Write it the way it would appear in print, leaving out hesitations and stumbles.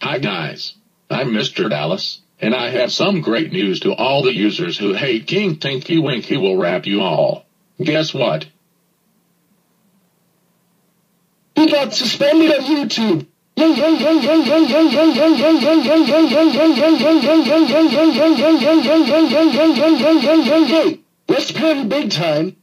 Hi guys, I'm Mr. Dallas, and I have some great news to all the users who hate King Tinky Winky will wrap you all. Guess what? He got suspended on YouTube. Hey, let's pay him big time.